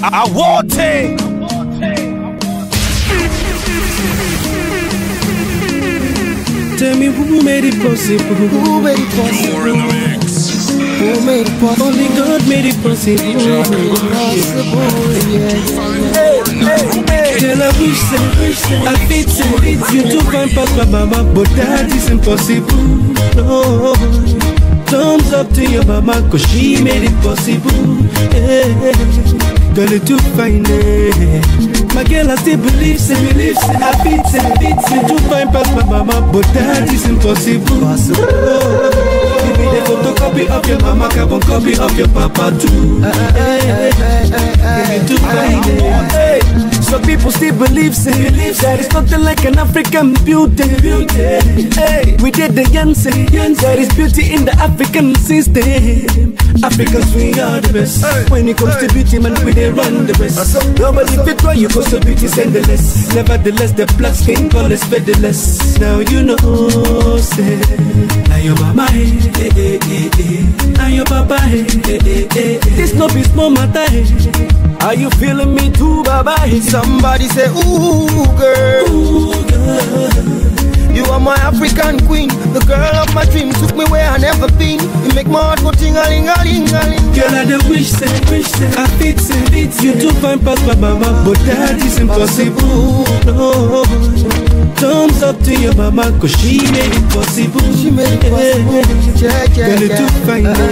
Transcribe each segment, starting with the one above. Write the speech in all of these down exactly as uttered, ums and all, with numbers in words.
I want it. Tell me who made it possible? Who made it possible? More in the mix. Who made it possible? Only God made it possible. Possible, yeah. Girl, I wish that I fit it. You to find Papa, Mama, but that is impossible. No. Thumbs up to your mama, cause she made it possible. Yeah. Girl, you to find it. My girl, I still believe, say, believe, say, I fit it. You to find Papa, Mama, but that is impossible. Oh. Give me the photocopy of your mama, carbon copy of your papa too. Hey, give me to find it. Hey. Some people still believe, say, believe that it's nothing like an African beauty. beauty. Hey, we did the Yanse, there is beauty in the African system. Africans, we are the best. Hey. When it comes to beauty, man, we they run the best. Nobody fit try you, cause the beauty send the less. Nevertheless, the black skin color is featherless. Now you know, say, now your mama, hey, hey, hey, hey, hey. Now your papa, hey, hey, hey, hey. This no be small matter, hey. Are you feeling me too, baba? Somebody say, ooh, girl. Ooh, girl. You are my African queen, the girl of my dream. Took me where I never been. You make my heart go ting-a-ling-a-ling-a-ling. Girl, I the wish, say, wish, say, I fit, say, fit. You to find past my mama, but that is impossible. No. Thumbs up to your mama, cause she made it possible. She made it possible. Yeah, yeah, girl, you to find it.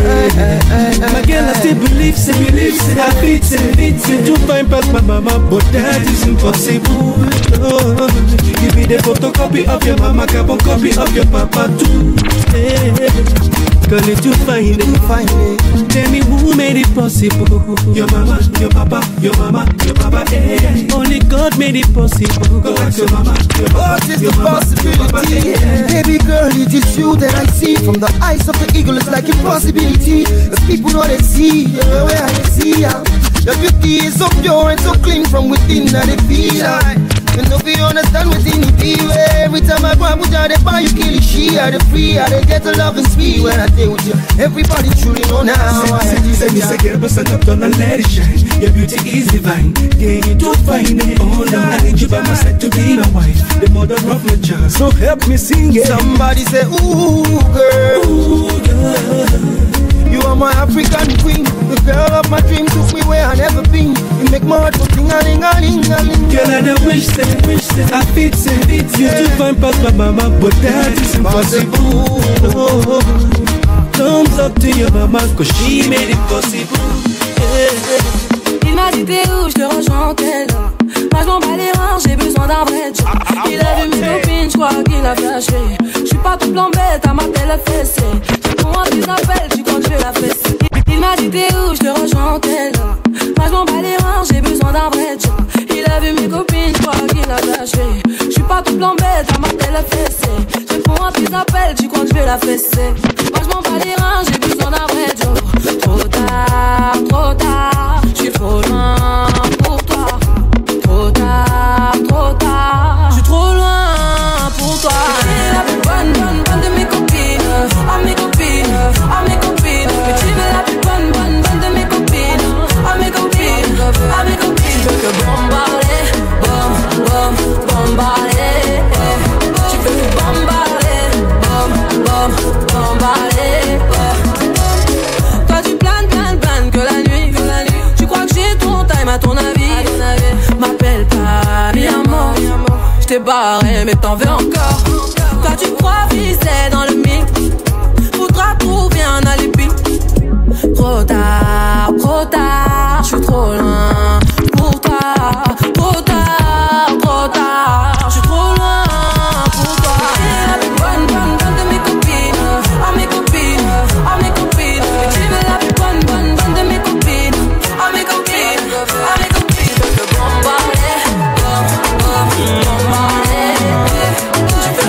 My girl, I still believe, say, believe, say, I fit, say, fit. You to find past my mama, but that is impossible. No. Give me the photocopy of your mama, carbon copy of your papa too. Hey, girl, you to find it. Find it. Tell me who made it possible. Your mama, your papa, your mama, your papa. Hey, only God made it possible. Go ask your mama, your papa. What is the possibility? Baby girl, it is you that I see. From the eyes of the eagle, it's like impossibility. The people know they see, yeah, where I see ya. Your beauty is so pure and so clean from within, and they feel like you know we understand within the deal. Every time I go out with you, they buy you, kill it, she are the free, I they get the love and sweet when I stay with you. Everybody truly know now. Say me say get up and stand up, don't let it shine. Your beauty is divine, yeah, you don't find it. Oh no, I need you by my side to be my wife, the mother of my child. So help me sing it. Somebody say, ooh girl, ooh girl. You are my African queen, the girl of my dream. Took me where I never been. You make my heart go ting-a-ling-a-ling-a-ling. Girl, I the wish, say, wish, say, I fit, say, fit. You to find past my mama, but that is impossible. Oh, thumbs up to your mama, cause she made it possible. Yeah. Il m'a dit t'es où, je te rejoins tel là. Moi je m'en bats les reins, j'ai besoin d'un vrai job. Il a vu mes copines, je crois qu'il a flashé. Je suis pas tout plan bête, elle m'appelle fessé. Pour moi tu t'appelles, tu comptes, je vais la fesser. Il m'a dit t'es où, je te rejoins tel là. Moi je m'en bats les reins, j'ai besoin d'un vrai job. Il a vu mes copines, je crois qu'il a flashé. Je suis pas tout plan bête, elle m'appelle fessé. Je pour moi tu t'appelles, tu comptes, je vais la fesser. Moi je m'en bats les reins, j'ai besoin d'un vrai job. Trop tard, trop tard, je suis trop loin pour toi. Trop tard, trop tard, je suis trop loin pour toi. Tu es la plus bonne, bonne, bonne de mes copines. Ah mes copines, ah mes copines. Mais tu es la plus bonne, bonne, bonne de mes copines. Ah mes copines, ah mes copines. Tu veux que bombarder, bom, bom, bombarder. Tu veux que bombarder, bom, bom, bombarder. Toi tu planes, planes, planes que la nuit, que la nuit. Tu crois que j'ai ton time à ton avis? M'appelle pas mi amor. J't'ai barré mais t'en veux encore. Toi tu crois viser dans le mix. Faudra trouver un alibi. Trop tard, trop tard, j'suis trop loin pour toi. Trop tard, trop tard, j'suis trop loin pour toi. Tu es la plus bonne, bonne, bonne de mes copines. Ah mes copines, ah mes copines. Mais tu es la plus bonne, bonne, bonne de mes copines. Ah mes copines, ah mes copines. Je veux te bombarder, bom, bom, bombarder. Je veux te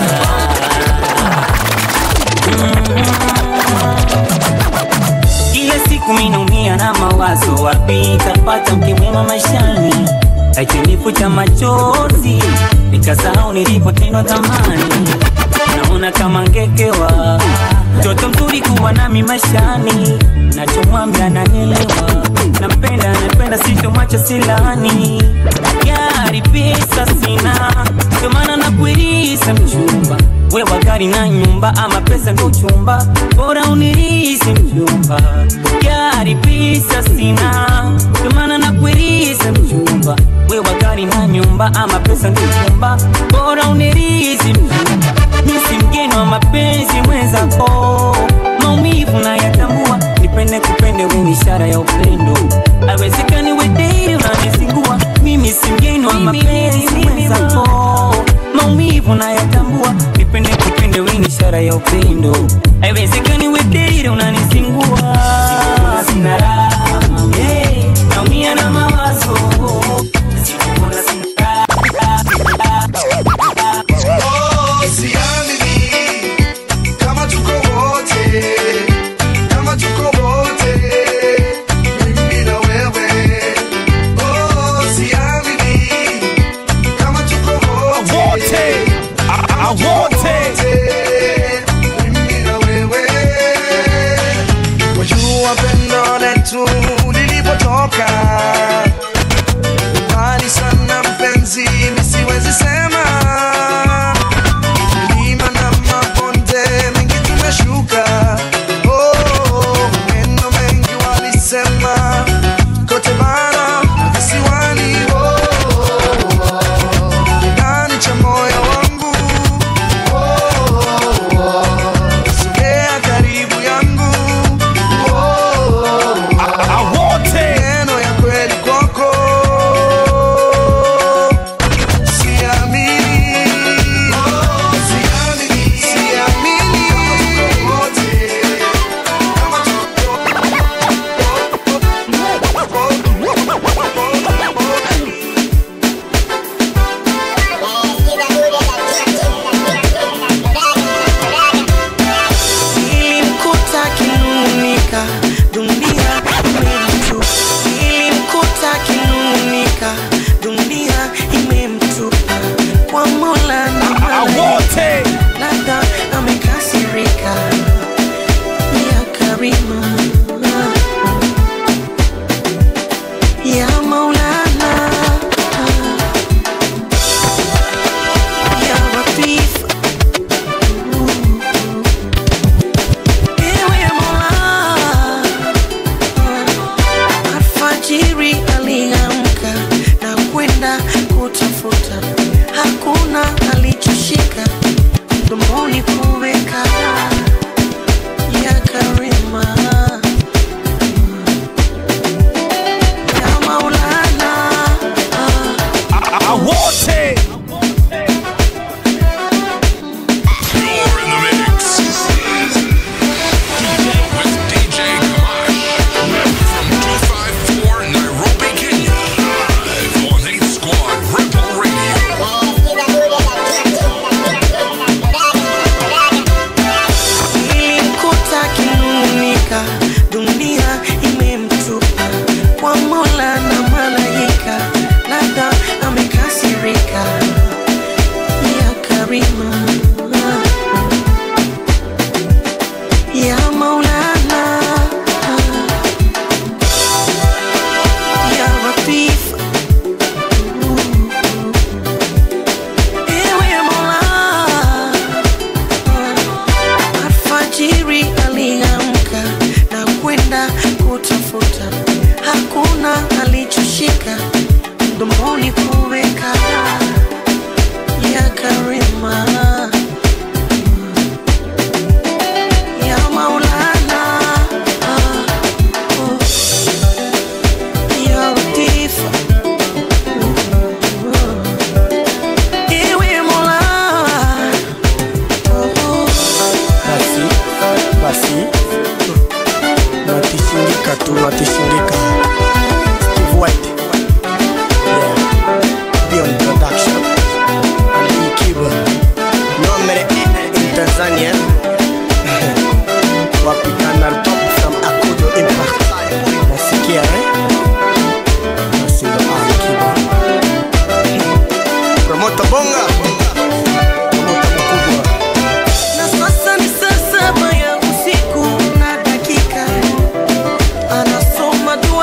bombarder. Kila siku minaumia na mawazo, wapi tapata mke mwema maishani. Akinifuta machozi, nikasahau nilipotendwa zamani. Naona kama ngekewa, mtoto mzuri kuwa nami maishani. Nachomwambia ananielewa, nampenda, napenda sitomwacha cha silani. Gari pesa sina, ndio maana nakuirisa mchumba. Wewe gari na nyumba ama pesa ndo chumba, bora unirisi mchumba. Gari pesa sina, ndio maana nakuirisa mchumba. Wewe gari na nyumba ama pesa ndo chumba, bora unirisi mchumba. Mimi mgeni wa mapenzi mwenzako, maumivu na yatambua. Nipende kupende wewe ni ishara ya upendo, haiwezekani wewe date unanisingua. Mimi si mgeni wa mapenzi mwenzako, maumivu na yatambua. Nipende kupende wewe ni ishara ya upendo, haiwezekani wewe date unanisingua. Sina raha, yeah, naumia na mawazo. Sikuna sina oh, siamini kama tuko wote, kama tuko wote, mimi na wewe. Oh, siamini kama tuko wote, I want it. mimi na wewe. Wajua pendo letu lilipotoka mbali sana mpenzi, nisiwezi sema. Milima na mabonde mengi tumeshuka, oh, maneno mengi walisema kote bara visiwani, oh, ndani cha moyo wangu, oh, sogea karibu yangu, oh, I want it. neno ya kweli kwako. Siamini, oh, siamini, siamini kama tuko Nilimkuta kinunika, dunia imemtupa. Nilimkuta kinunika, dunia imemtupa. Kwa Mola na I malaika, want it. labda amekasirika. Ya Karima, ya Maulana, ya Latif. Ewe Mola, alfajiri aliamka na kwenda kutafuta, hakuna alichoshika mdomoni kuweka. Ya Karima, ya Maulana, I want it. You're in the mix with D J Kamash from two five four Nairobi, Kenya. Live on eighth Squad Rebel Radio. nilimkuta kinunika, dunia imemtupa. Kwa Mola na malaika, labda amekasirika. Ya Karima, ya Maulana, ya Latif. Ewe Mola, alfajiri aliamka na kwenda kutafuta, hakuna alichoshika mdomoni kuweka. Ya Karima, ya Maulana, ya Latif. Ewe Mola, Basi, basi natishindika tu, natishindika. Steve White, yeah, Beyond Production, Ali Kiba, number eight in Tanzania. Wapigana top from Akudo Impact. Nasikia eh? Basi ndo Ali Kiba. Promoter Bonga, promoter mkubwa. na sasa ni saa saba ya usiku na dakika, anasoma dua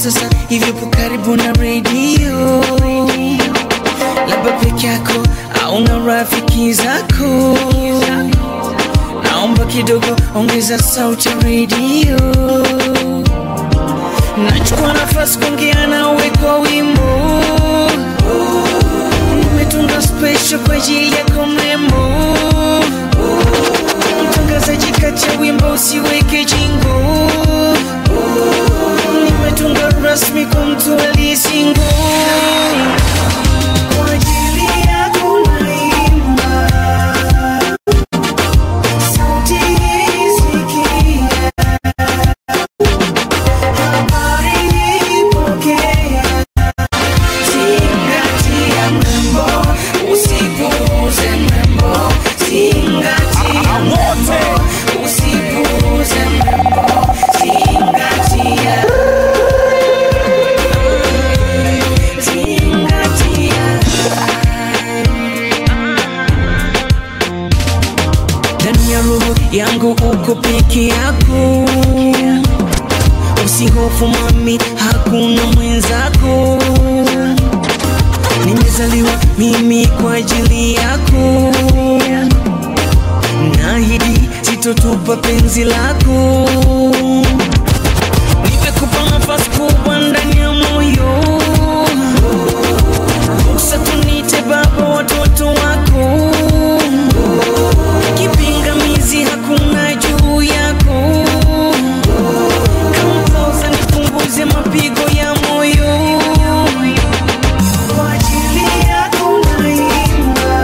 sasa hivi upo karibu na radio, labda peke yako au na rafiki zako. Naomba kidogo ongeza sauti radio, nachukua nafasi kuongea nawe kwa wimbo. Nimetunga special kwa ajili yako mrembo, mtangazaji kati ya wimbo usiweke jingo. Nimetunga rasmi kwa mtu aliyesingo, kwa ajili yako naimba. Sauti isikia, habari ipokea. Zingatia mrembo, usipuuze mrembo. Zingatia mrembo, usipuuze mrembo. Zingatia, zingatia. Ndani ya roho yangu uko peke yako, usihofu mami, hakuna mwenzako. Nimezaliwa mimi kwa ajili yako, naahidi sitotupa penzi lako. Nimekupa nafasi kubwa ndani ya moyo, ruhusa tunite baba watoto wako. Kipingamizi hakuna juu yako, kampoza nipunguze mapigo ya moyo. Kwa ajili yako naimba,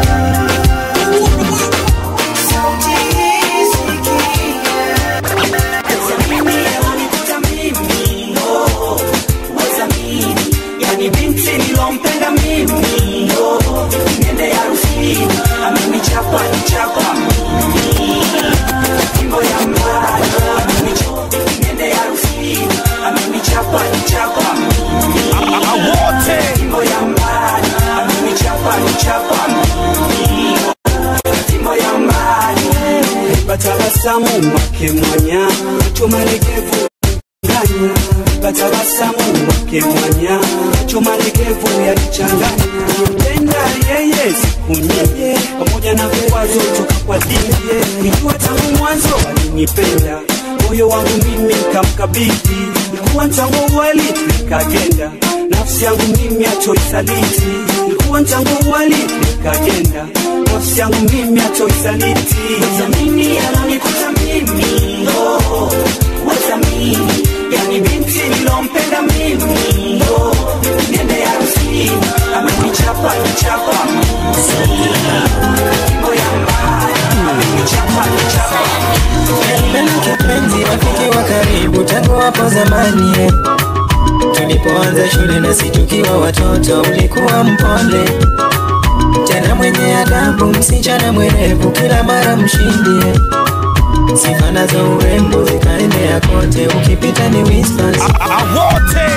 sauti isikia. Wazamini wanikuta mimi, oh, wazamini, yani binti nilompenda mimi, oh, niende harusini, amenichapa nichapa mimi, Kimbo ya mbali, amenichapa, niende harusini, amenichapa nichapa mimi, Awote, Kimbo ya mbali, amenichapa nichapa mimi, Kimbo ya mbali. Batabasamu wake mwanya, choma legevu nganya. Batabasamu wake mwanya, choma legevu ya kichanganya. Mpenda yeye siku nyingi, pamoja na vikwazo toka kwa dini. Nijua tangu mwanzo alinipenda, moyo wangu mimi kamkabidhi. Nilikuwa tangu wali nikagenda, nafsi yangu mimi atoisaliti. Nilikuwa tangu wali nikagenda, nafsi yangu mimi atoisaliti. Wazamini ananikuta mimi, oh, wazamini, yani binti nilompenda mimi, oh, niende harusini, amenichapa nichapa mimi, Kimbo ya mbali, amenichapa nichapa mimi. Nipenda kipenzi, rafiki wa karibu tangu hapo zamani, eh. Tulipoanza shule na si tukiwa watoto, ulikuwa mpole tena mwenye adabu, msichana mwerevu, kila mara mshindi, eh. Sifa nazo urembo zikaendea kote, ukipita ni whispers. Awote,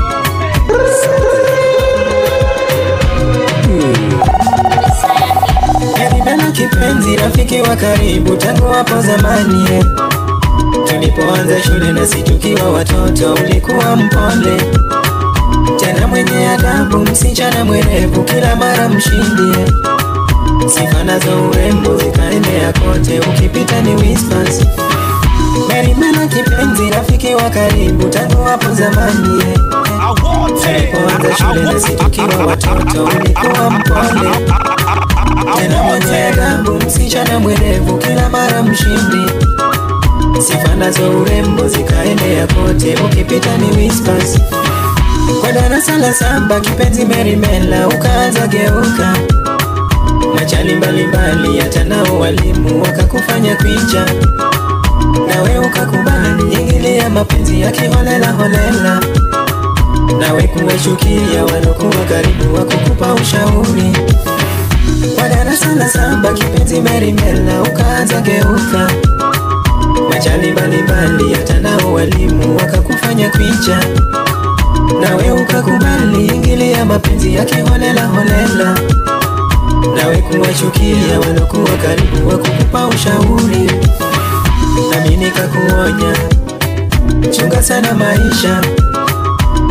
Nipenda kipenzi, rafiki wa karibu tangu hapo zamani, eh. Tulipoanza shule na si tukiwa watoto, ulikuwa mpole tena mwenye adabu, msichana mwerevu, kila mara mshindi, eh. Sifa nazo urembo zikaendea kote, ukipita ni whispers. Nipenda kipenzi, rafiki wa karibu tangu hapo zamani, eh. Tulipoanza shule na si tukiwa watoto, ulikuwa mpole tena mwenye adabu, msichana mwerevu, kila mara mshindi. Sifa nazo urembo zikaendea kote, ukipita ni whispers. Kwa darasa la saba kipenzi merimela, ukaanza geuka. Machali mbalimbali hata nao walimu wakakufanya picha, nawe ukakubali ingilia mapenzi ya kiholela holela. Nawe kuwachukia walokuwa karibu wakukupa ushauri. Kwa darasa la saba kipenzi merimela, ukaanza geuka. Machali mbalimbali hata nao walimu wakakufanya picha, nawe ukakubali ingilia mapenzi ya kiholela holela. Nawe kuwachukia walokuwa karibu wakukupa ushauri. Nami nikakuonya, chunga sana maisha,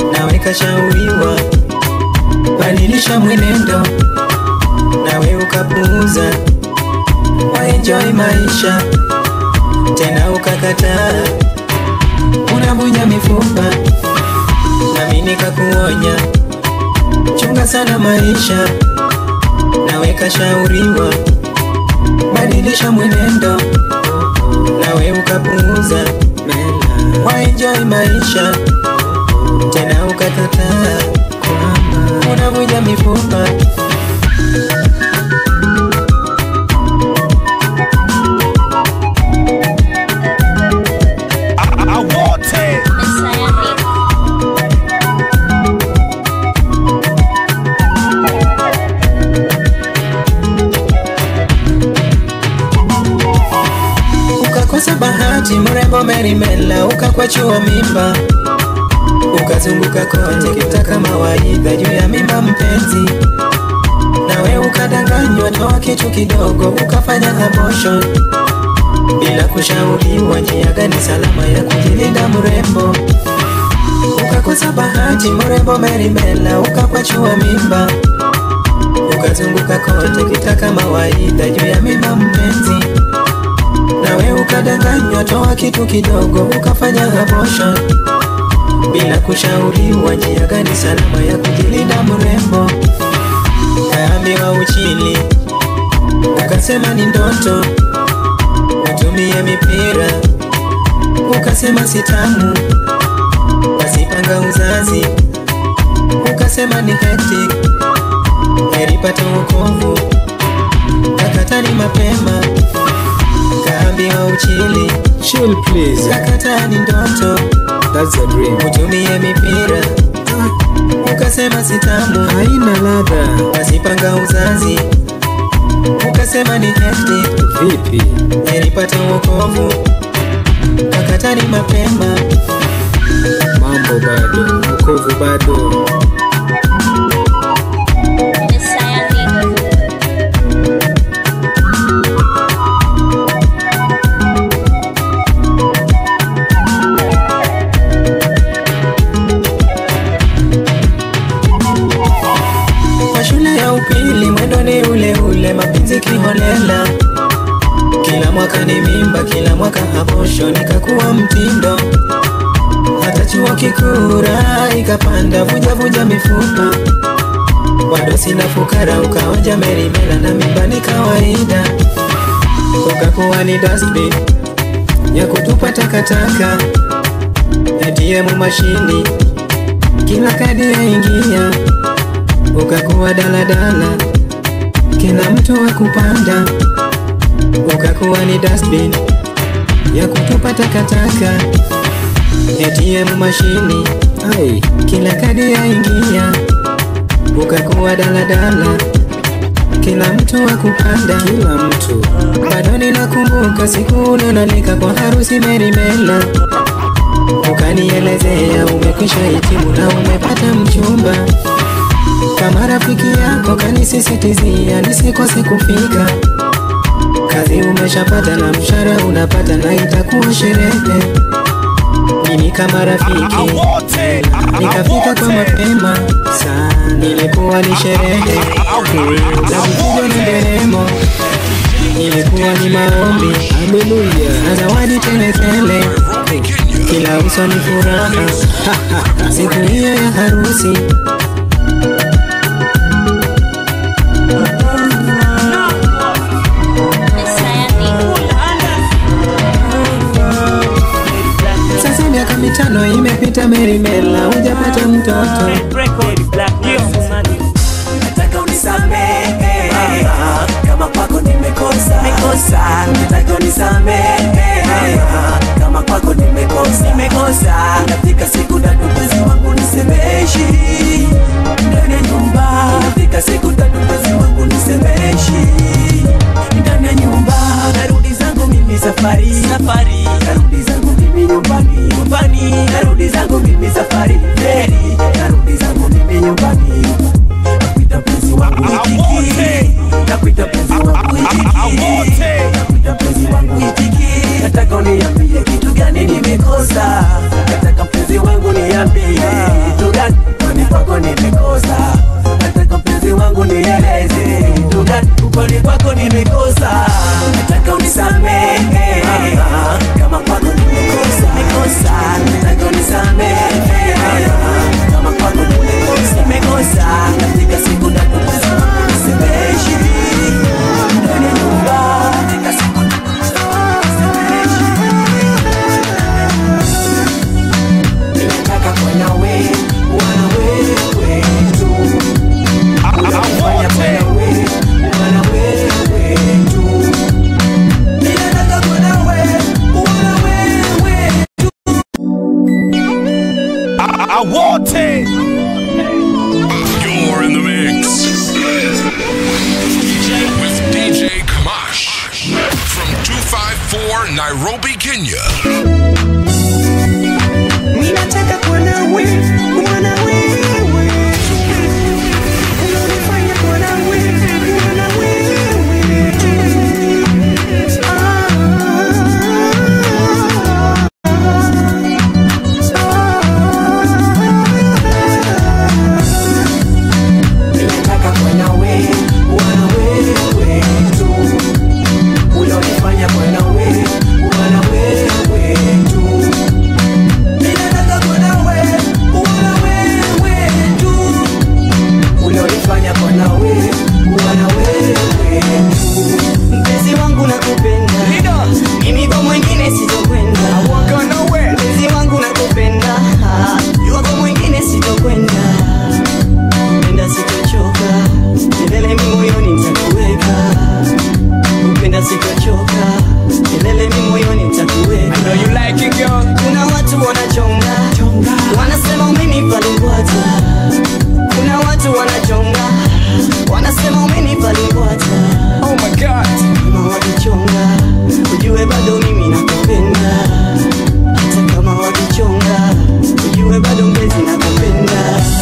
kashauriwa badilisha mwenendo, nawe ukapuuza, waenjoy maisha tena ukakataa, unavunja mifupa nami nikakuonya, chunga sana maisha, nawe kashauriwa badilisha mwenendo, nawe ukapuuza, waenjoy maisha tena ukakataa, unavunja mifupa. Ukakosa bahati mrembo merimela, ukakwachua mimba, ukazunguka kote kitaka mawaidha juu ya mimba mpenzi, nawe ukadanganywa toa kitu kidogo ukafanya abortion bila kushauriwa njia gani salama ya kujilinda mrembo. Ukakosa bahati mrembo merimela, ukakwachua mimba, ukazunguka kote kitaka mawaidha juu ya mimba mpenzi, nawe ukadanganywa toa kitu kidogo ukafanya abortion bila kushauriwa njia gani salama ya kujilinda mrembo. Kaambiwa uchili, ukasema ni ndoto, utumie mipira, ukasema sitamu, wasipanga uzazi, ukasema ni hectic, heripata wokovu, kakatani mapema. Kaambiwa uchili, chill please, kakatani ndoto, that's a dream, utumie mipira, ukasema sitamu, haina ladha, wasipanga uzazi, ukasema ni hectic, vipi, heripata wokovu, kakatani mapema. Mambo bado, wokovu bado. Ule ule mapenzi kiholela, kila mwaka ni mimba, kila mwaka abortion ikakuwa mtindo, hata chuo kikura ikapanda, vuja vuja mifupa, bado sina fukara, ukaonja merimela na mimba ni kawaida, ukakuwa ni dustbin ya kutupa takataka, A T M mashini kila kadi ya ingia, ukakuwa daladala kila mtu wa kupanda, ukakuwa ni dustbin ya kutupa takataka, A T M mashini ai kila kadi ya ingia, ukakuwa daladala kila mtu wa kupanda, kila mtu. Bado ninakumbuka siku unanalika kwa harusi merimela, ukanielezea umekwisha hitimu na umepata mchumba, kama rafiki yako kanisisitizia nisikose kufika, kazi umeshapata na mshahara unapata na itakuwa sherehe. Mimi kama rafiki nikafika kwa mapema sana, nilikuwa ni sherehe na kupiga ni nderemo, ilikuwa ni maombi, haleluya, na zawadi tele tele, kila uso ni furaha siku hiyo ya harusi. Sasa miaka mitano imepita merimela, hujapata mtoto, nataka unisamehe kama kwako nimekosa, nataka unisamehe kama kwako nimekosa, nimekosa. Nafika siku tatu mwezi wangu nisemeshi ndani ya nyumba, nafika siku tatu mwezi wangu nisemeshi ndani ya nyumba, narudi zangu mimi safari, safari, narudi zangu mimi nyumbani, nyumbani, narudi zangu mimi safari, feri, narudi zangu mimi nyumbani. Nakuita mpenzi wangu itiki, nakuita mpenzi wangu itiki, nakuita mpenzi wangu itiki. Nataka uniambie kitu gani nimekosa, nataka mpenzi wangu niambie. You're in the mix with D J Kamash from two five four Nairobi, Kenya. Ninataka kuona wewe, kuona wewe. Unanifanya kuona wewe, kuona wewe. Ah. Ninataka kuona wewe, kuona wewe tu. Unanifanya kuona wewe, kuona wewe tu. Ninataka kuona wewe, kuona wewe tu. Unanifanya kuona wewe, kuona wewe tu. Mpenzi wangu nakupenda, mimi kwa mwingine sitokwenda. Mpenzi wangu nakupenda, yuko kwa mwingine sitokwenda. Upenda sitochoka, milele mimi moyoni nitakuweka. Upenda sitochoka, milele mimi moyoni nitakuweka. I know you like it, girl. Kuna watu wanachonga, wanasema umenipa lingwata. Kuna watu wanachonga, wanasema umenipa lingwata. Oh my God. Kama wakichonga, ujue bado mimi nakupenda. Hata kama wakichonga, ujue bado mpenzi nakupenda.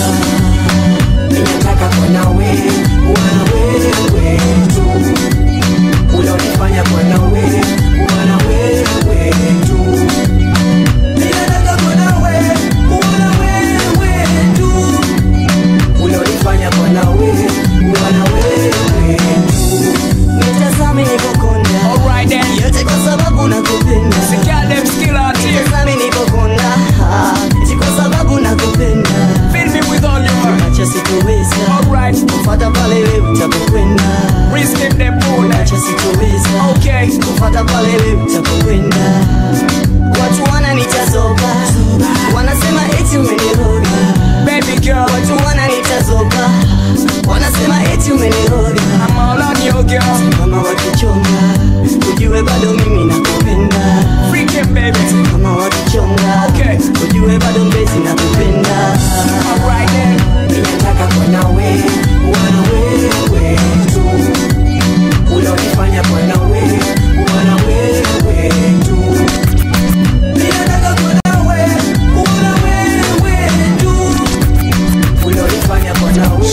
Ninataka kuona wewe, kuona wewe tu. Unanifanya kuona wewe, kuona wewe tu. Ninataka kuona wewe, kuona wewe tu. Unanifanya kuona wewe, kuona wewe tu. Nitazame nilipokonda. Alright then. Yote kwa sababu nakupenda. Sikadem skill out here. Nitazame nilipokonda. Yote kwa sababu nakupenda. Fill me with all your heart. Acha sitoweza. Alright. Kufuata pale wewe utapokwenda. Risk in the pool. Acha sitoweza. Okay. Kufuata pale wewe utapokwenda. Watu wananitazoba. Wanasema eti umeniroga. Baby girl. Watu wananitazoba. Wanasema eti umeniroga. I'm all on you girl. Kama wakichonga, ujue bado mimi nakupenda. Freaking baby. Kama wakichonga, okay. Ujue bado mpenzi nakupenda. Alright then. Ninataka kuona wewe, kuona wewe tu. Unanifanya kuona wewe, kuona wewe tu. Ninataka kuona wewe, kuona wewe tu. Unanifanya kuona wewe.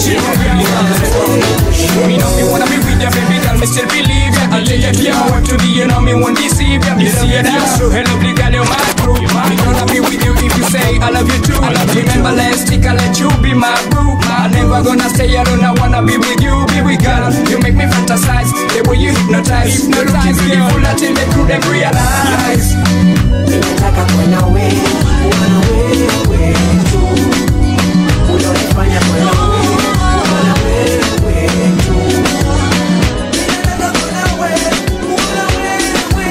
Me know me wanna be with ya, baby girl, me still believe ya. I'll take you out to the, you know me won't deceive ya. You see ya, that's true, hello, big girl, you're my crew. Me gonna be with you if you say I love you too. Remember last week I let you be my boo. I'm never gonna stay alone, I wanna be with you, baby girl. You make me fantasize, the way you hypnotize. Hypnotize, beautiful until they couldn't realize. Ninataka kuona wewe, kuona wewe tu. Unanifanya kuona wewe, kuona wewe tu. Ninataka kuona wewe, kuona wewe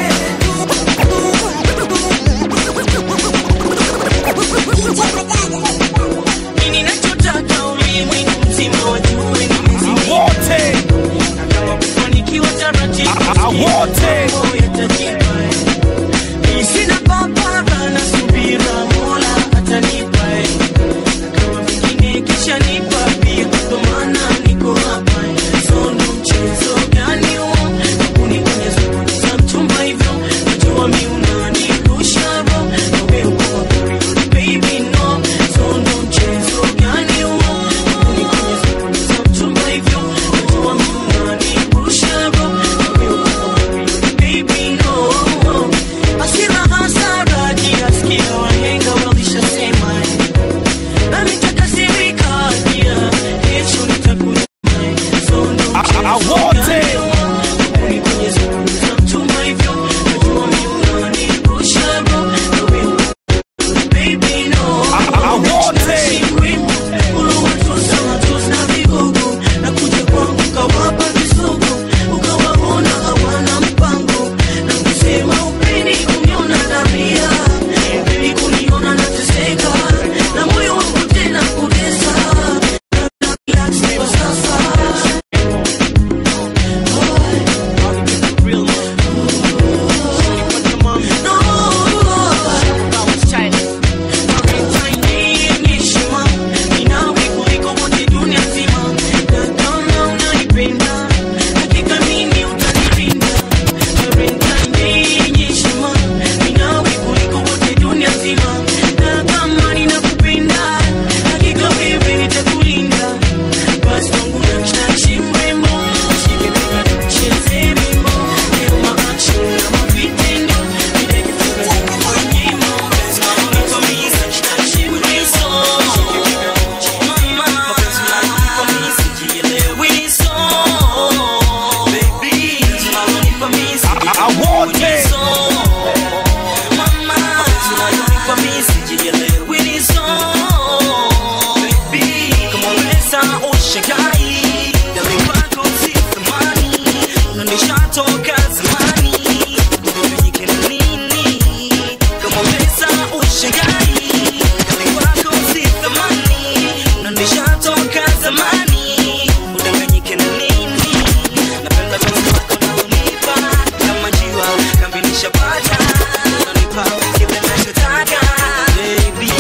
tu. Nini nachotaka ulimwengu mzima wajue ni mzima wote. Na kama kufanikiwa taratibu wote yatajipa. Sina papara na subira, Mola atanipa. nishatoka zamani, udanganyike na nini? Napenda penzi lako na unipa kama njiwa, kambi nishapata, unanipa kile nachotaka baby.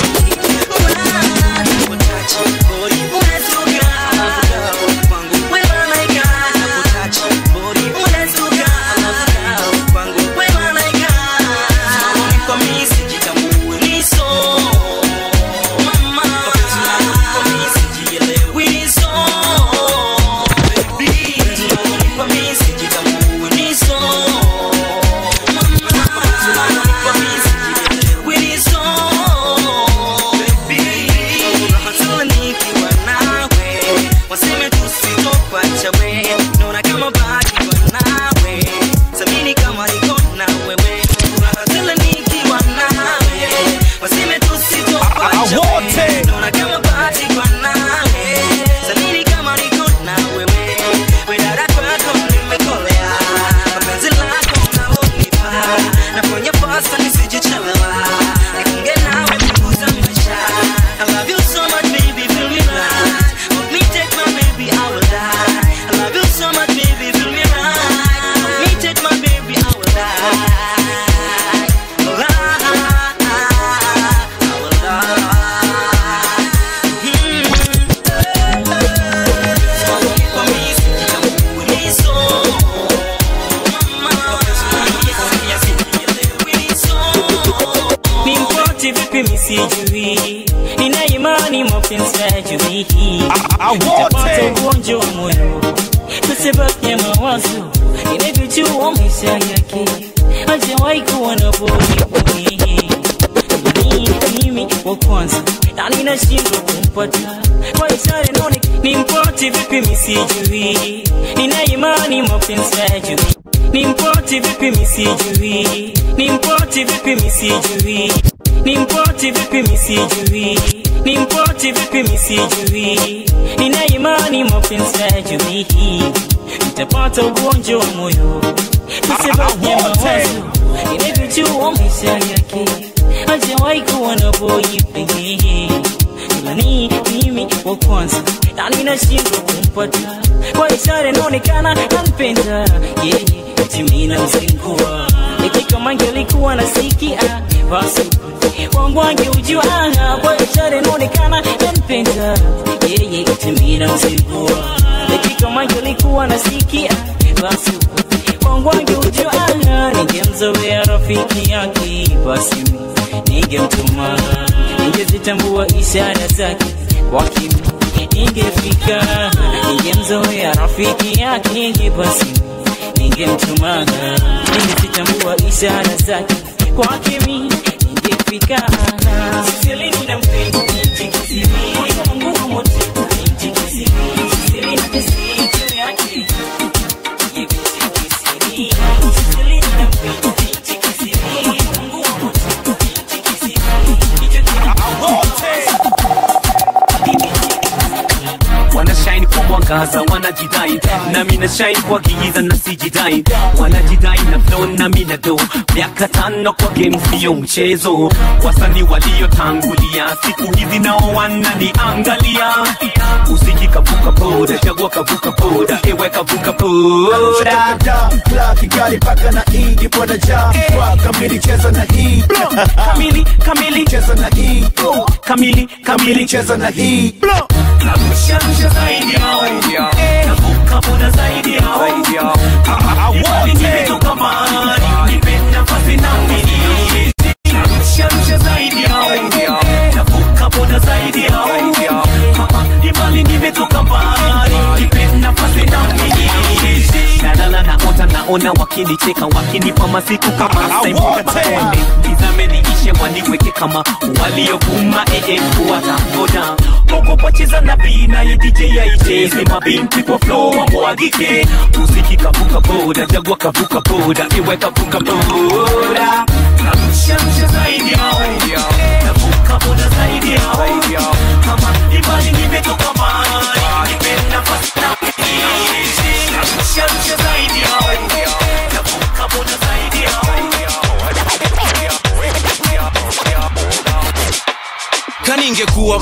Nitapata ugonjwa wa moyo kwa sababu ya mawazo, inavyojua maisha yake hajawahi kuwa na boyfriend. Ila ni mimi wa kwanza, yani nashindwa kumpata, kwa ishara inaonekana nampenda yeye, eti mimi namzingua. Eti kama angelikuwa nasikia basi wangu angeujua, kwa ishara inaonekana nampenda yeye, eti mimi namzingua. Eti kama angelikuwa nasikia basi wangu angeujua, ningemzoea rafiki yake, basi ningemtuma, ningezitambua ishara zake kwa kimi, ningefika, ningemzoea rafiki yake, basi ningemtuma, ningezitambua ishara zake kwa kimi, ningefika. Sisili ninampenda nikikisiri, Mungu mote nikikisiri, sisili nikisiri tu yake. Wanashine kwa mwangaza, wanajidai na mina shine kwa giza na sijidai. Wanajidai na flow na mina do, miaka tano kwa game sio mchezo. Wasanii waliotangulia siku hizi nao wananiangalia. Usiki kavuka boda, chagua kavuka boda, ewe kavuka boda. Kila Kigali paka na hii ipo na jam. Kwa kamili cheza na hii Kamili, kamili cheza na hii Kamili, kamili cheza na hii na mshansha zaidi yao, na vuka boda zaidi yao. Ibali nimetoka mahali, nipenda nafasi na mimi. Na mshansha zaidi yao, na vuka boda zaidi yao. Ibali nimetoka mahali, nipenda nafasi na mimi. Nadala na ota naona wakinicheka, wakinipa masiku kama Simon Katonde. Nizame niishe waniweke kama waliokuma ee kuwata boda. Moko pocheza na bina ya D J ya icheze, mabinti kwa flow wa mwagike. Usiki kavuka boda, jagua kavuka boda, iwe kavuka boda. Na mshamsha zaidi yao, na vuka boda zaidi yao. Kama imani nimetoka mahali, nipenda fast na mimi. Na mshamsha zaidi yao, na vuka boda zaidi yao. Kaningekuwa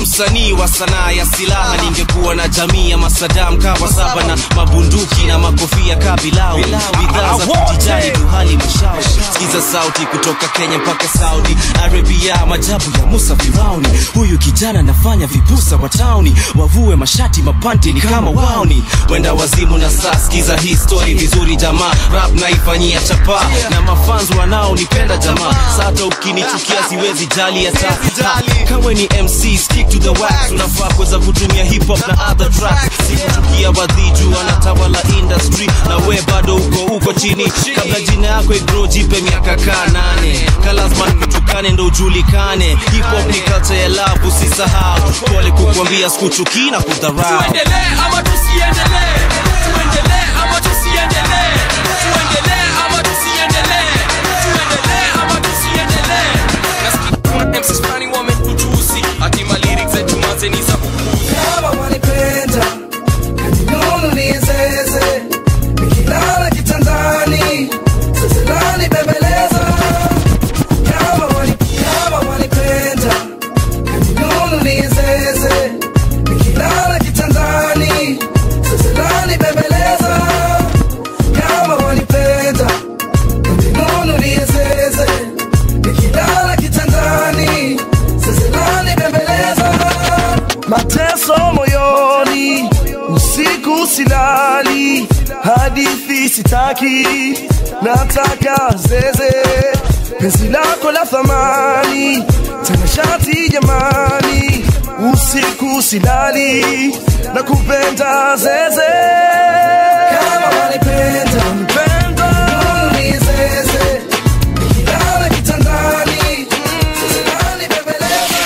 msanii wa sanaa ya silaha, ningekuwa na jamii ya masadam kawa saba na mabunduki na makofia kabilau, bidhaa za kujijali duhali mshao. Sikiza sauti kutoka Kenya mpaka Saudi Arabia, majabu ya Musa Firauni. Huyu kijana nafanya vipusa wa tauni, wavue mashati mapanti ni kama wauni. Wenda wazimu na saa, sikiza hii story vizuri jamaa, rap naifanyia chapa na mafans wanao nipenda jamaa. Sata ukinichukia siwezi jali hata. Kawe ni M C, stick to the wax, unafaa kuweza kutumia hip hop na other tracks. Sikuchukia wadhiju wanatawala industry, na we bado uko uko chini. Kabla jina yako igro jipe miaka kaa nane, kalazman kutukane ndo ujulikane. Hip hop ni culture ya love, usisahau. Pole kukwambia sikuchuki na kudharau. Tuendelee ama tusiendelee? Tuendelee ama tusiendelee? Tuendelee ama tusiendelee? Tuendelee ama tusiendelee? Nasikia M Cs fulani wametutusi, ati ma lyrics zetu manze ni za upuzi. Kama wanipenda kaninono niezeze, nikilala kitandani sazilani bembeleza. Kama wani kama wanipenda kaninono niezeze, nikilala kitandani sazilani bembeleza. Kama wanipenda kaninono niezeze, nikilala kitandani sazilani bembeleza. Mateso moyoni, usiku silali, hadithi sitaki, nataka zeze. Penzi lako la thamani, tanashati jamani, usiku silali, nakupenda zeze. Kama wanipenda, wanipenda, ni zeze, nikilala kitandani sazilani bembeleza.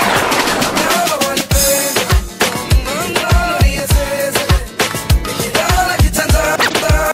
Kama wanipenda, ni zeze, nikilala kitandani.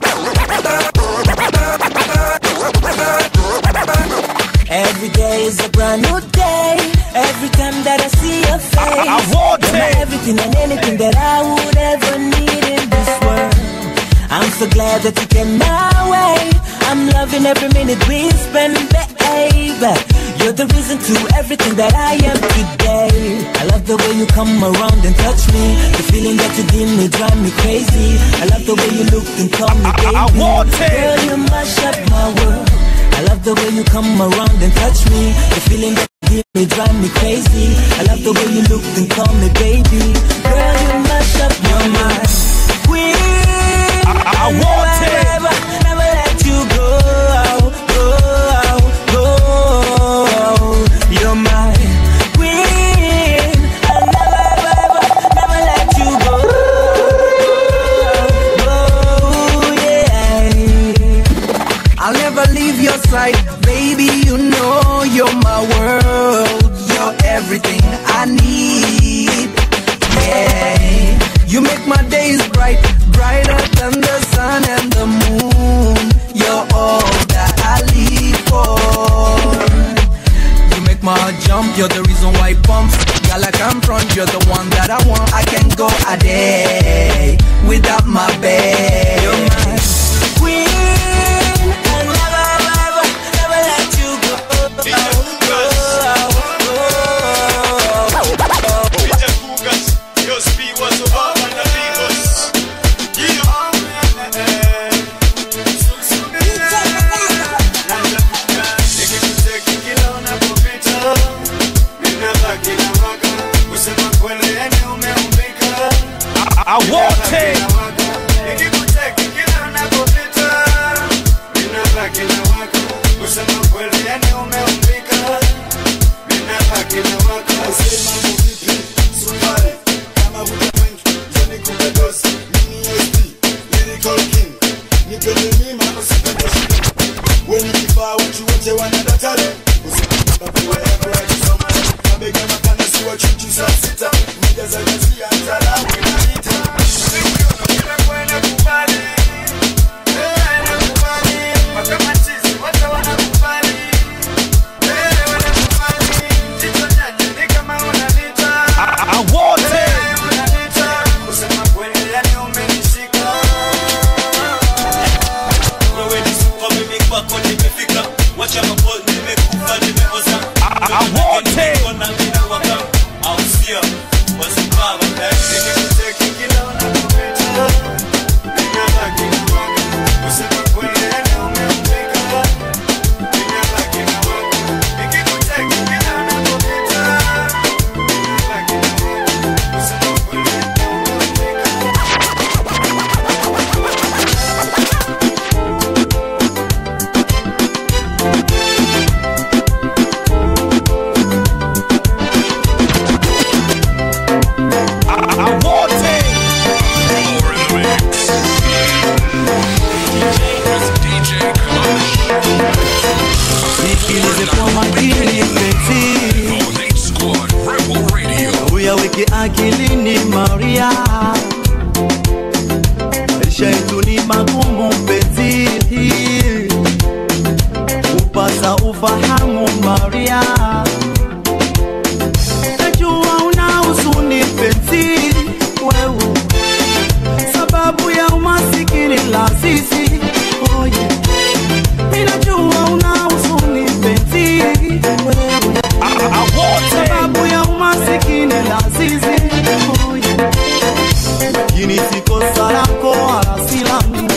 Every day is a brand new day. Every time that I see your face, I, I want you're my everything and anything that I would ever need in this world. I'm so glad that you came my way. I'm loving every minute we spend, babe. You're the reason to everything that I am today. I love the way you come around and touch me. The feeling that you give me drive me crazy. I love the way you look and call me baby. I, I want it. Girl, you mash up my world. I love the way you come around and touch me. The feeling that you give me drive me crazy. I love the way you look and call me baby. Girl, you mash up my mind. Queen, I, I, I want never, it. Never, never let you go, go, go. You're my queen. I never, ever, never let you go, go, yeah. I'll never leave your side, baby, you know you're my world. You're everything I need, yeah. You make my days bright, brighter than the sun and the moon. You're all that I live for. You make my heart jump, you're the reason why it pumps. Girl, I come from, you're the one that I want. I can't go a day without my babe. You're my queen. I want it. What you just sit up, niggas are just here and tell her we not eat it. Uyaweke akilini Maria, maisha yetu ni magumu mpenzi, upasa ufahamu Maria. Najua una huzuni mpenzi wewe, sababu ya umasikini la sisi. Oh yeah. Ninajua una huzuni mpenzi wewe, sababu ya umasikini la sisi. Oh yeah. Lakini si kosa lako wala si langu,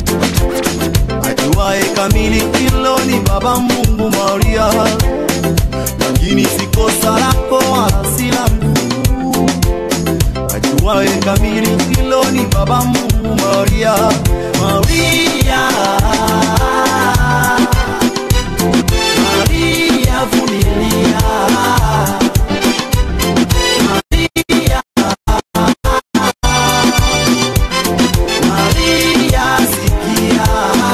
ajuaye kamili hilo ni Baba Mungu Maria. Lakini si kosa lako wala si langu, ajuaye kamili hilo ni Baba Mungu Maria. Maria, Maria vumilia, Maria, Maria sikia.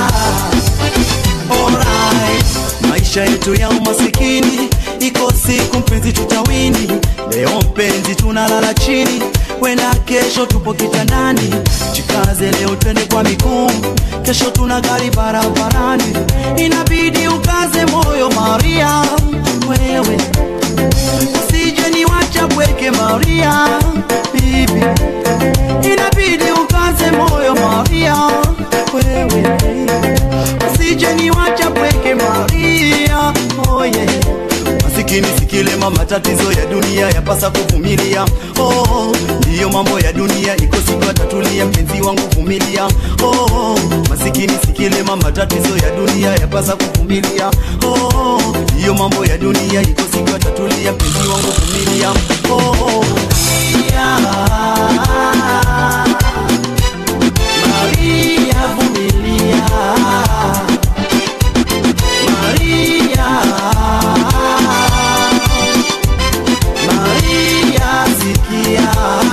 Alright, maisha yetu ya umasikini iko siku mpenzi tutawini. Leo mpenzi tunalala chini, wenda kesho tupo kitandani. Jikaze leo twende kwa miguu, kesho tuna gari barabarani. Inabidi ukaze moyo Maria, wewe usije niwacha bweke Maria, bibi. Inabidi ukaze moyo Maria, wewe usije niwacha bweke Maria. Oh yeah. Masikini sikile mama, tatizo ya dunia yapasa kuvumilia. Oh, ndiyo mambo ya dunia, iko siku atatulia mpenzi wangu vumilia. Oh, masikini sikile mama, tatizo ya dunia yapasa kuvumilia. Oh, ndiyo mambo ya dunia, iko siku atatulia mpenzi wangu vumilia. Oh, Maria, Maria vumilia, Maria, Maria sikia.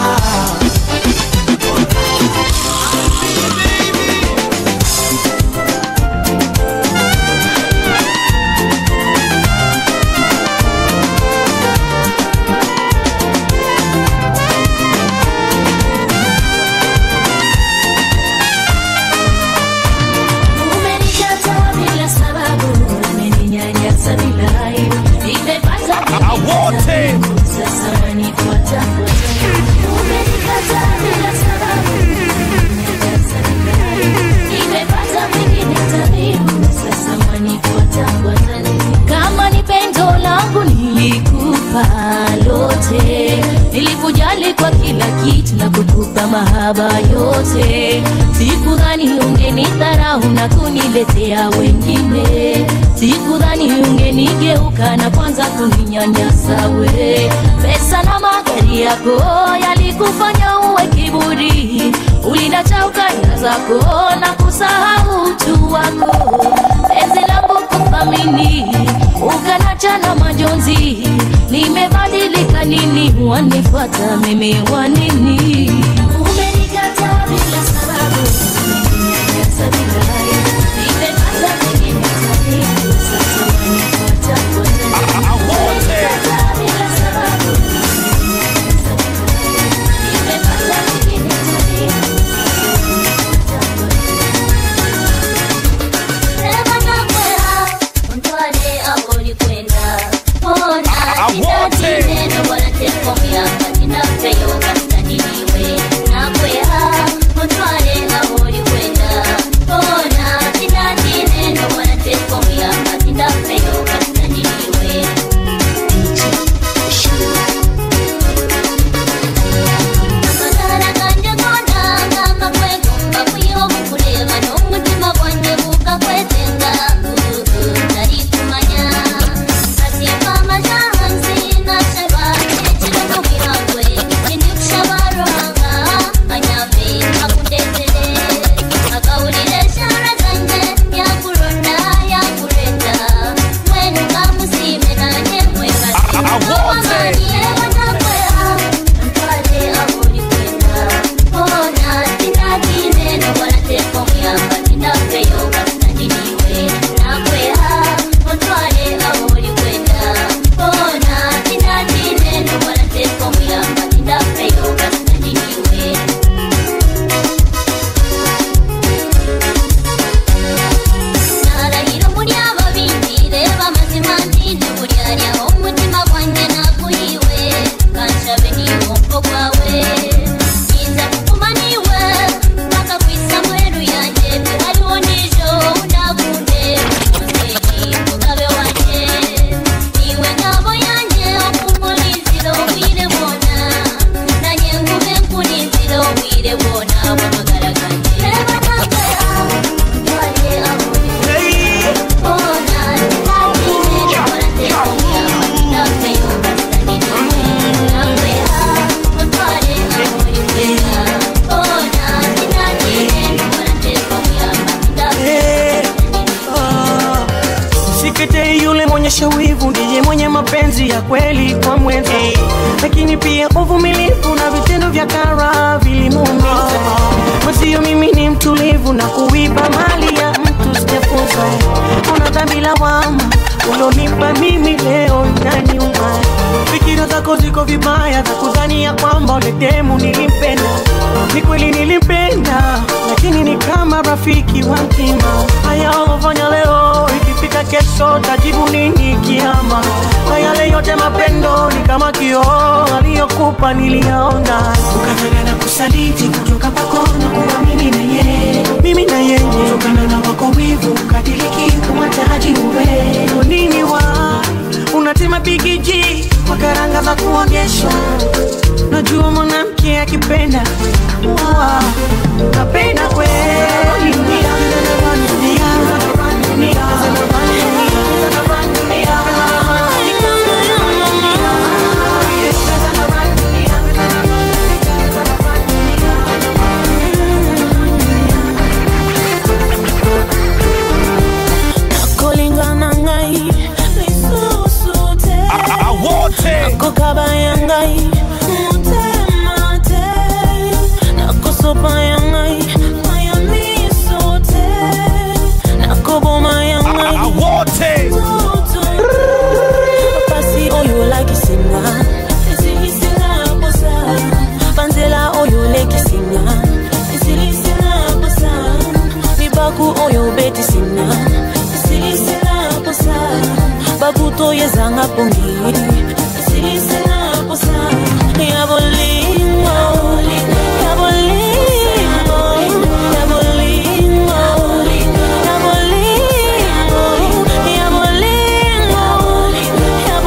Umenikataa bila sababu, umeninyanyasa bila aibu. Nimepata awote sasa wanifuata. Umenikataa bila sababu, umeninyanyasa bila aibu. Nimepata mwingine tabibu, sasa wanifuata. Kama ni pendo langu nilikupa lote, nilikujali kwa kila kitu na kukupa mahaba yote. Sikudhani ungenidharau na kuniletea wengine, sikudhani ungenigeuka na kwanza kuninyanyasa we. Pesa na magari yako yalikufanya uwe kiburi, ulinacha ukanda zako na kusahau utu wako. Penzi langu kuthamini, ukanacha na majonzi. Nimebadilika nini, wanifuata mimi wanini? Umenikataa bila sababu, umeninyanyasa bila aibu. Nimepata mwingine tabibu, sasa wanifuata. Umenikataa bila sababu, umeninyanyasa bila aibu. Nimepata mwingine tabibu, sasa wanifuata. Sema nakwea, untwale hapo ulikwenda. Ona, nina neno wala tekomia, katina peyo kasta niniwe. mapenzi ya kweli kwa mwenza, lakini pia uvumilivu na vitendo vya kara vilimuumiza. Mwenzio mimi ni mtulivu na kuiba mali ya mtu sijafunza. Una dhambi lawama ulonipa mimi leo inaniuma. Fikira zako ziko vibaya za kudhani ya kwamba ule demu nilimpenda. Ni kweli nilimpenda, lakini ni kama rafiki wa mtima. Haya ulofanya leo, ikifika kesho tajibu nini kiama? Na yale yote mapendo ni kama kioo aliyokupa niliyaona. Ukafanya na kusaliti kutoka kwako na kuamini na yeye, mimi na yeye. Kutokana na wako wivu ukadiliki kumataji uwe nini wa unatema bigiji kwa karanga za kuogesha. Najua mwanamke akipenda wow, napenda kweli. Kokabayangai mutemate nakosopayangai mayamisote nakobomayangai awote pasi oyo lakisinga ezilisinga posa banzela oyo lekisinga ezilisinga posa mibaku oyo betisinga ezilisinga posa babuto yezanga pongi. Listen up, son. Yeah, bolingo, yeah, bolingo, yeah, bolingo, yeah, bolingo, yeah, bolingo, yeah,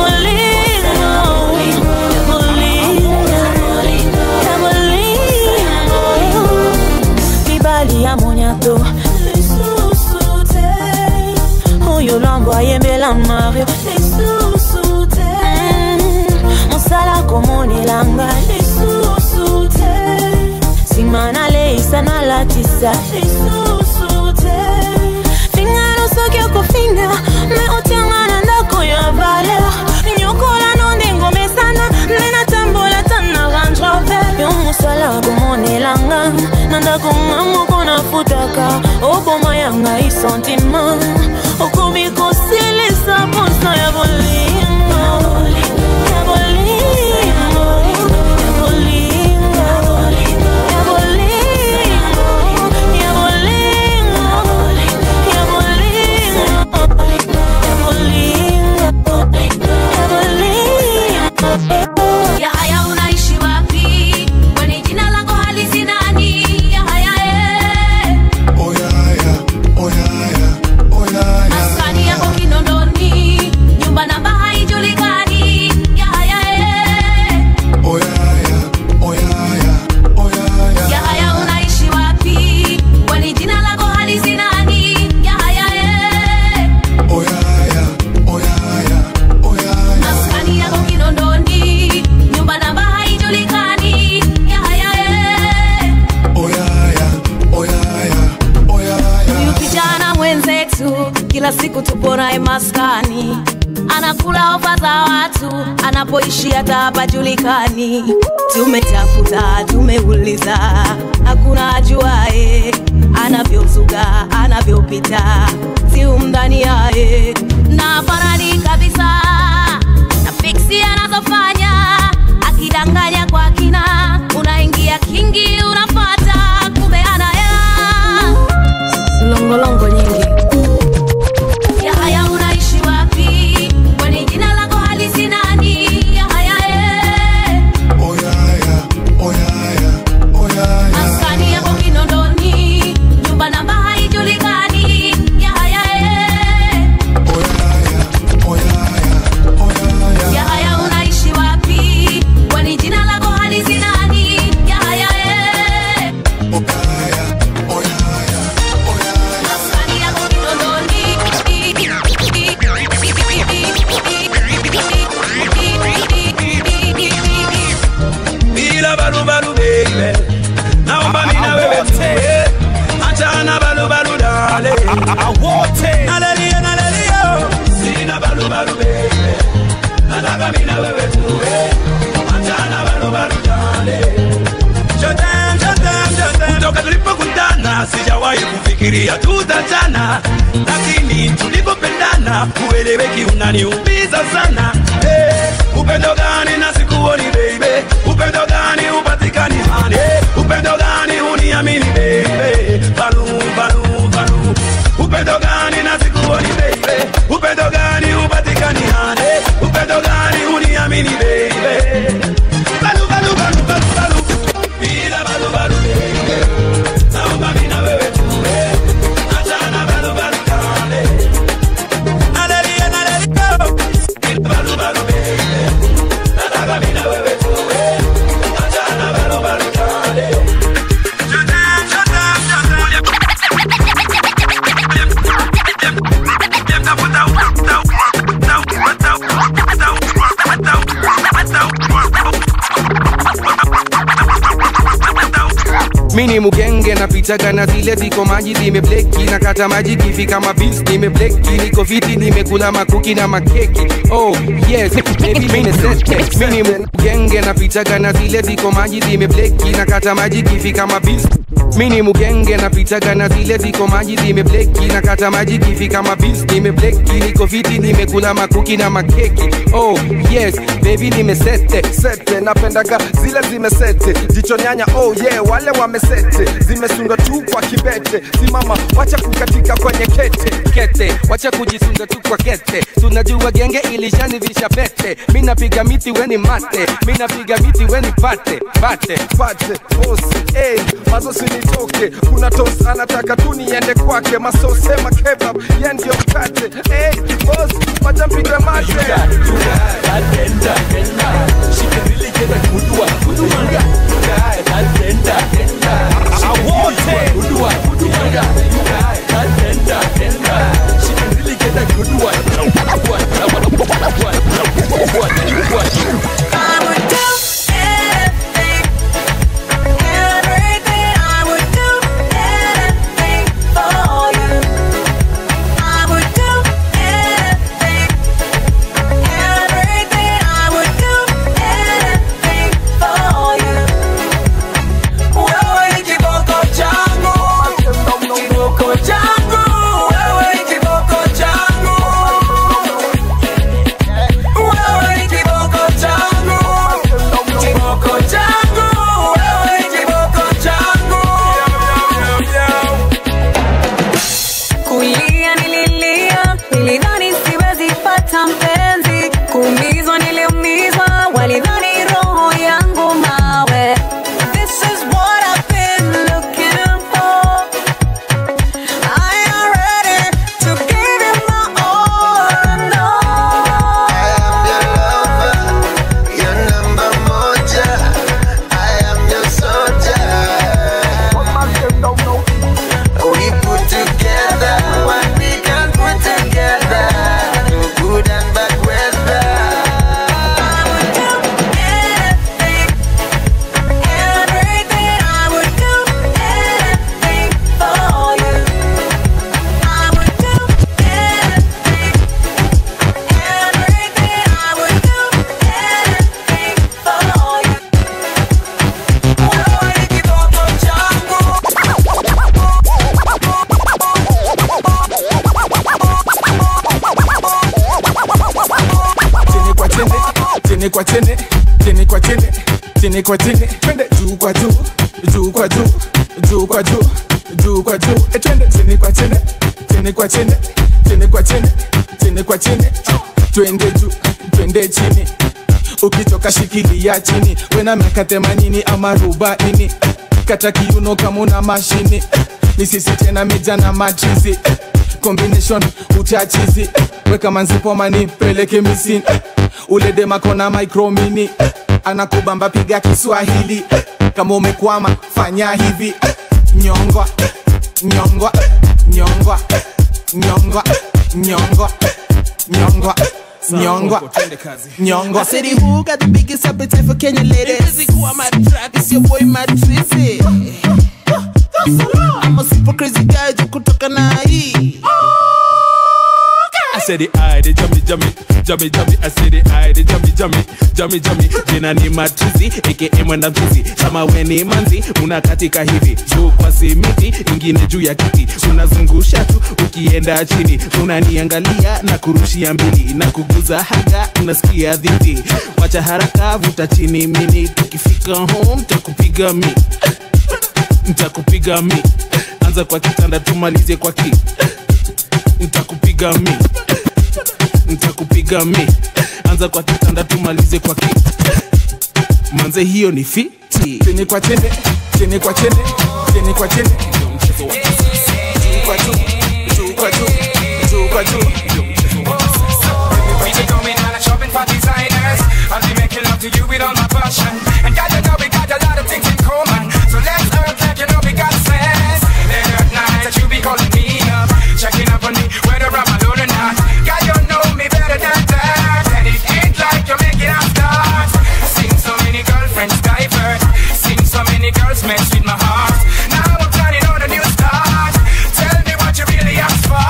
bolingo, yeah, bolingo. Bibali ya moniato, lisusute. Oyo lamba yembela Mario, lisusute. Sala como nilanga lisusute simana leisa na latisa lisusute fingano sokyo kofinga me otiangana ndako ya valeur nyokola nondingo mesana nena tambola tana Range Rover yo musala como nilanga nandako ngamoko na futaka oboma yanga i sentiment okomiko silisa posa ya bolingo. Kila siku tupo naye maskani, anakula ofa za watu, anapoishi hata hapajulikani. Tumetafuta, tumeuliza, hakuna ajuaye anavyozuga, anavyopita, si umdani yae. Na farani kabisa na fiksi anazofanya, akidanganya kwa kina, unaingia kingi unafata, kumbe anaya longo longo nyingi. Umewahi kufikiria tutachana, lakini tulipopendana ueleweki unaniumiza sana. Hey, upendo gani na sikuoni baby? Upendo gani upatikani honey? Upendo gani uniamini baby? Balu balu balu. Upendo gani na sikuoni baby? Upendo gani upatikani honey? Upendo gani uniamini baby? Balu balu balu balu balu. Bila balu balu baby. Naomba mimi na wewe tu. Achana balu balu kale. Analia analia. Balu balu baby. Nataka mimi na wewe tu. Achana balu balu kale. Mini mugenge na pitaga na zile ziko maji zimebleki na kata maji kifi kama beans nimebleki niko fiti nimekula makuki na makeki. Oh yes baby mini set. Mini mugenge na pitaga na zile ziko maji zimebleki na kata maji kifi kama beans. Mini mugenge na pitaga na zile ziko maji zimebleki na kata maji kifi kama beans nimebleki niko fiti nimekula makuki na makeki. Oh yes baby nimesete sete napendaga zile zimesete jicho nyanya. Oh yeah wale wamesete zimesunga tu kwa kibete. Simama wacha kukatika kwenye kete kete wacha kujisunga tu kwa kete. Tunajua genge ilishani visha pete. Mimi napiga miti weni mate. Mimi napiga miti weni pate pate pate boss. Hey mazosi nitoke. Kuna toast anataka tu niende kwake. Masose ma kebab yendi mkate. Hey boss wacha mpige mate. You got, you got that tender tender. She can really get a good one good one. You got that tender tender. I want it. Good one good one. You got that tender tender. She can really get a good one. Good one good one good one good one. I would do anything, everything. I would do anything for you. I would do anything, everything. I would do anything for you. Wewe ni kiboko changu, kiboko changu. Wewe ni kiboko changu, wewe ni kiboko changu, kiboko changu. Wewe ni kiboko changu. Kulia nililia, nilidhani siwezi pata mpenzi. Kuumizwa niliumizwa, walidhani roho yangu mawe. This is what I've been looking for. I am ready to give it my all and all. I am your lover, your number moja. I am your soldier. We put together what we can put together. Through good and bad weather. I would do anything, everything. I would do anything for you. I would do anything, everything. I would do anything for you. Wewe ni kiboko changu. Chini kwa chini, chini kwa chini, chini kwa chini, twende juu kwa juu, juu kwa juu, juu kwa juu, juu kwa juu, e twende chini kwa chini, chini kwa chini, chini kwa chini, chini kwa chini, twende juu, twende chini. Ukichoka shikilia chini, wena miaka themanini ama arobaini, kata kiuno kama una mashini, ni sisi tena meja na machizi, combination utachizi, weka manzipo mani peleke misini. Ule dema kona micro mini, anakubamba piga Kiswahili. Kama umekwama fanya hivi, nyongwa nyongwa nyongwa nyongwa nyongwa nyongwa nyongwa nyongwa. I said, who got the biggest appetite for Kenyan ladies? This is who I'm at track. It's your boy Mad Trizzy. I'm a super crazy guy, jo kutoka na hii. I said said the eye, the jammy jammy, jammy jammy. I said the eye, the jammy jammy, jammy jammy. Jina ni Matrizi, aka Mwanamzizi. Kama we ni manzi, unakatika hivi. Juu kwa simiti, ingine juu ya kiti. Unazungusha tu, ukienda chini. Unaniangalia na kurushia mbili. Na kuguza haga, unasikia dhiti. Wacha haraka, vuta chini mini. Tukifika home, takupiga mi. Ntakupiga mi. Anza kwa kitanda, tumalize kwa ki. Ntakupiga mi. Ntakupiga mi. Anza kwa kitanda, tumalize kwa ki. Manze hiyo ni fiti. Chini kwa chini, chini kwa chini, chini kwa chini. Juu kwa juu, juu kwa juu, juu kwa juu. We be going on a shopping for designers, and we making love to you with all my passion. And God, you know we got a lot of things in common, so let's earth like you know we got sense. Then at night that you be calling me up, checking up on me whether I'm alone or not. God, you know me better than that, and it ain't like you're making us start. Seen so many girlfriends divert, seen so many girls mess with my heart. Now I'm planning on a new start. Tell me what you really asked for.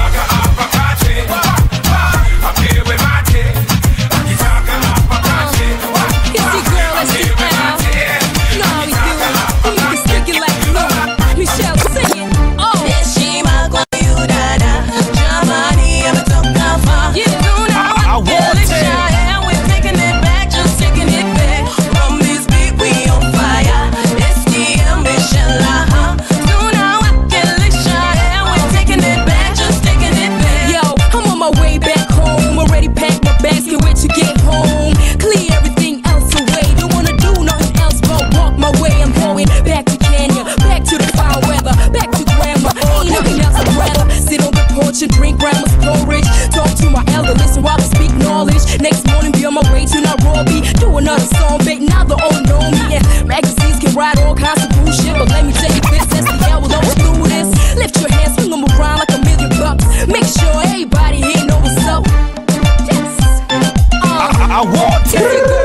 Drink grandma's porridge, talk to my elder, listen while I speak knowledge. Next morning be on my way to Nairobi, do another song, bait, now they all know me. Yeah, magazines can write all kinds of bullshit, but let me tell you this, that's the hell with always do this. Lift your hands, swing them around like a million bucks. Make sure everybody here know what's up. Yes, uh, I, I want to.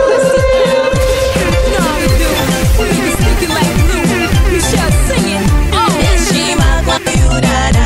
No, we do. We be sneaking like glue. We shall sing it. Oh, it's she my you da da.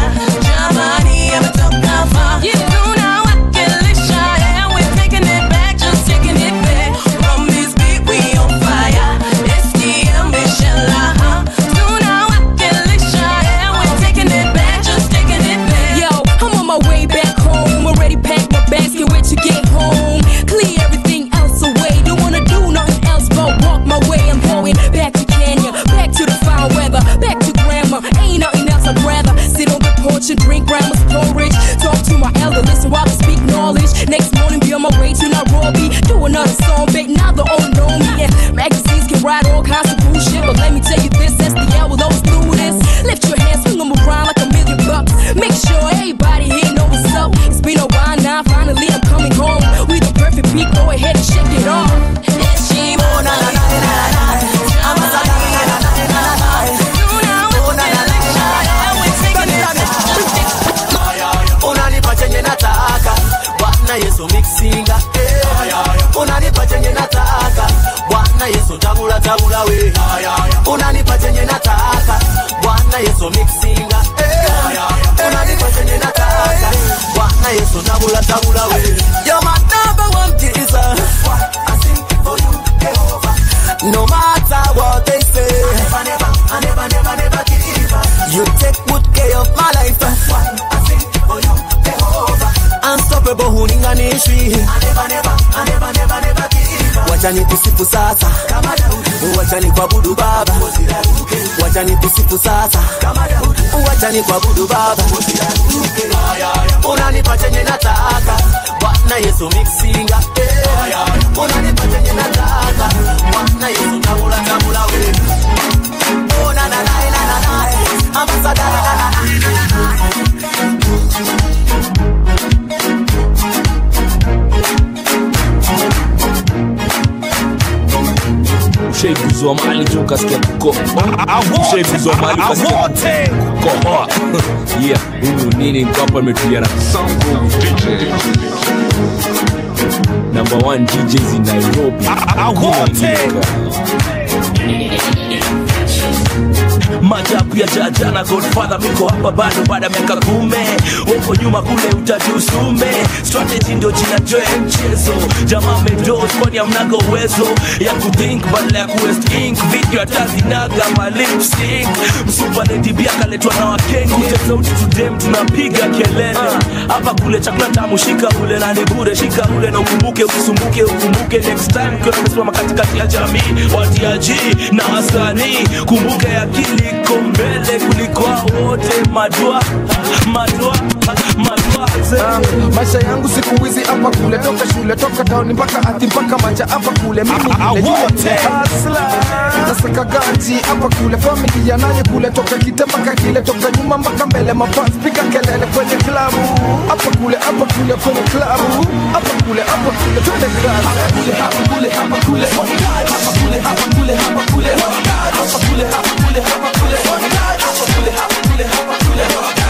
You know now I can lift your hand. We're taking it back, just taking it back. From this beat we on fire. S D M Inshallah, huh? You know I can lift your hand. We're taking it back, just taking it back. Yo, I'm on my way back home. Already packed my bags, can't wait to get home. Clear everything else away. Don't wanna do nothing else but walk my way. I'm going back to Kenya, back to the fine weather, back to grandma. Ain't nothing else I'd rather sit on the porch and drink grandma's porridge. Talk to my elder, listen while I speak knowledge. Next morning be on my way to Nairobi, do another song, bait, now they all know me. Yeah, magazines can write all kinds of bullshit, but let me tell you this, S D L will always do this. Lift your hands, swing them around like a million bucks. Make sure everybody here know what's up. It's been a while now, finally I'm coming home. We the perfect people, go ahead and shake it off. It's she, oh, na na na na na. I'm a na na na na na. Unanipa chenye nataka, Bwana Yesu mixinga eh. Unanipa chenye nataka, Bwana Yesu tabula tabula we. Unanipa chenye nataka, Bwana Yesu mixinga eh. Unanipa chenye nataka, Bwana Yesu tabula tabula we. You're my number one Jesus. I sing for you, Jehovah. No matter what they say, I never, never, I never, never, never give up. You take good care of my life. I sing for you, Jehovah. Unstoppable huninganishwi. I never, never, I never, never, never give up. Wacha nikusifu sasa kama Daudi. Wacha nikuabudu Baba. Wacha nikusifu sasa kama Daudi. Wacha nikuabudu Baba. Unanipa chenye nataka, Bwana Yesu mixinga eh. Unanipa chenye nataka, Bwana Yesu tabula tabula we. Oh na na na na na na. I'm so da na na na. Ushaiguzwa mali tu ukasikia kuko Ushaiguzwa mali ukasikia kukohoa. Yeah, huyu nini niko hapa nimetulia na Number one D Js in Nairobi. Majabu ya jaja na Godfather. Miko hapa bado baada ya miaka kume, huko nyuma kule utajusume. Strategy ndio jina joe mchezo, jamaa medos kwani hamnaga uwezo ya kuthink badala ya kuwest ink. Video atazinaga ma lip sync, msupa lady bia kaletwa na wakenge. Kute sauti tudem tunapiga kelele, hapa kule chakula tamu shika ule na ni bure. Shika ule na ukumbuke usisumbuke ukumbuke next time kwa tumesimama katikati ya jamii. Watiaji na wasanii kumbuke akili iko mbele kuliko wote. Madua madua madua uh, maisha yangu siku hizi hapa kule, toka shule toka town mpaka ati mpaka macha hapa kule. Mimi hasla nasaka ganji hapa kule, familia naye kule, toka kite mpaka kile, toka nyuma mpaka mbele, mafans piga kelele kwenye klabu hapa kule hapa kule kwenye klabu hapa kule hapa kule twende klabu hapa kule hapa kule hapa kule hapa kule hapa kule hapa kule hapa kule hapa kule hapa kule hapa kule hapa kule hapa kule hapa kule hapa kule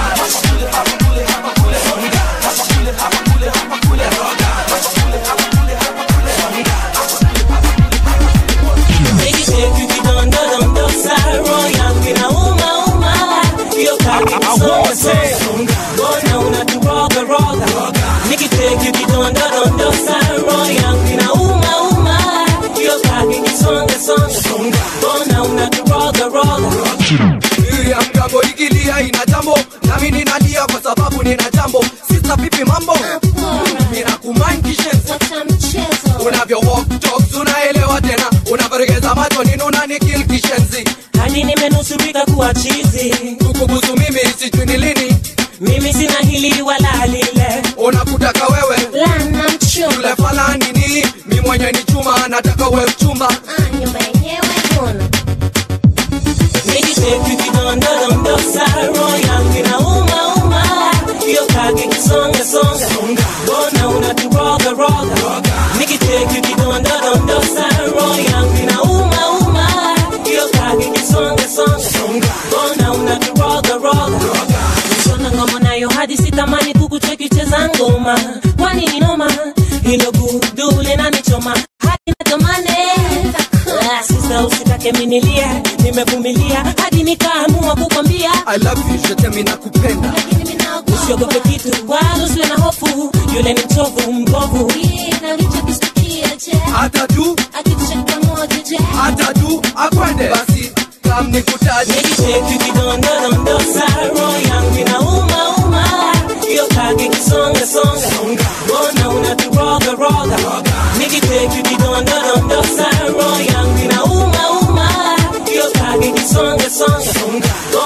Mgambo ikilia ina jambo, nami ninalia kwa sababu nina jambo. Sisa pipi mambo, nina kumind kishenzi. Unavyo walk talks unaelewa tena, unavarigeza macho nini unanikil kishenzi. Hadi nimenusurika kuwa chizi, kukubuzu mimi sijui ni lini. Mimi sina hili wala lile, unakutaka wewe lana mchumba. Yule fala nini, mi mwenye ni chuma, nataka wewe mchumba. Nyumba yenyewe kuna Nikiteku kidondorondosa, roho yangu inauma uma. Hiyo kage kisonga songa, mbona unaturoga roga. Nikiteku kidondorondosa, roho yangu inauma uma. Hiyo kage kisonga songa, mbona unaturoga roga. Nisona ngoma nayo hadi sitamani kukucheki cheza ngoma. Kwani ni noma, hilo gudule na nichoma. Hadi natamane sisa usitake minilie, nimevumilia hadi nikaamua kukwambia I love you, je t'aime na kupenda. Usiogope kitu, wala usiwe na hofu. Yule ni mchovu mbovu, na ulichokisikia je, atadu akicheka moja je, atadu akwende basi kam nikutaje. Nikiteku kidondorondosa, roho yangu inauma uma. Hiyo kage kisonga songa, mbona unaturoga roga. Nikiteku kidondorondosa, roho yangu inauma uma. Hiyo kage kisonga songa,